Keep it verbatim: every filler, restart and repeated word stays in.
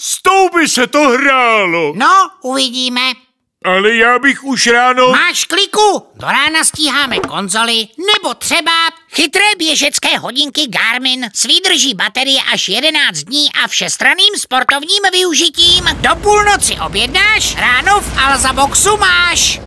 S tou by se to hrálo. No, uvidíme. Ale já bych už ráno... Máš kliku? Do rána stíháme konzoly, nebo třeba chytré běžecké hodinky Garmin s výdrží baterie až jedenáct dní a všestranným sportovním využitím. Do půlnoci objednáš, ráno v Alza Boxu máš.